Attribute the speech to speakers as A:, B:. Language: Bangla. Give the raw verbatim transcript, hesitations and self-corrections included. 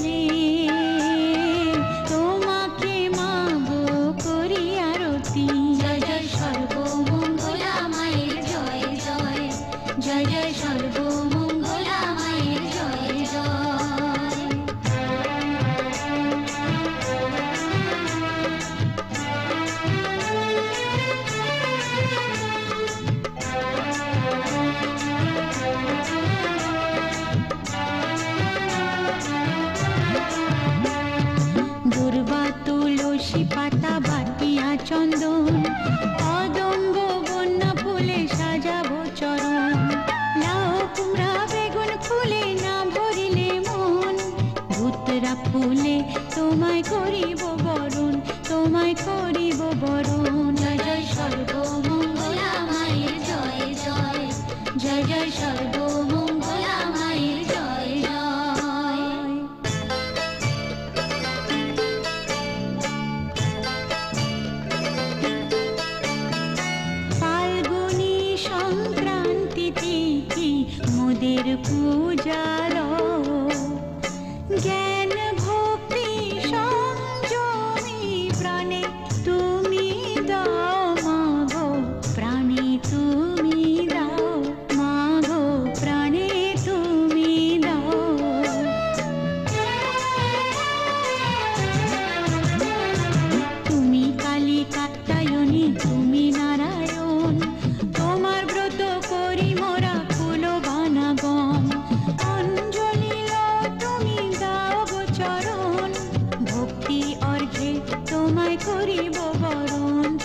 A: বলে তোমাকে মাগো করি আরতি। জয় জয় সর্বমঙ্গলা মায়ের জয় জয়, জয় জয় সর্বমঙ্গলা মায়ের জয় জয়। দুর্বা তুলসী পাতা বাটিয়া চন্দন, অদঙ্গ বন্যা ফুলে সাজাবো চরণ। লাউ কুমড়া বেগুন ফুলে না ভরিলে মন, ভূতরা ফুলে তোমায় করিব বরণ, তোমায় করিব বরণ। জয় জয় সর্বমঙ্গলা মায়ের জয় জয়, জয় জয় সর্বমঙ্গলা মায়ের জয় জয়। ফাল্গুনী সংক্রান্তি তিথি মোদের পূজার, জ্ঞান ভক্তি সংযমী প্রাণে তুমি দাও মাগো, প্রাণে তুমি দাও মাগো, প্রাণে তুমি দাও। তুমি কালী কাত্যায়নী তুমি নারায়ণ, তোমার ব্রত করি মোরা কুলবানাগণ। অঞ্জলি লও তুমি দাও গো চরণ, ভক্তি অর্ঘ্যে তোমায় করিব বরণ,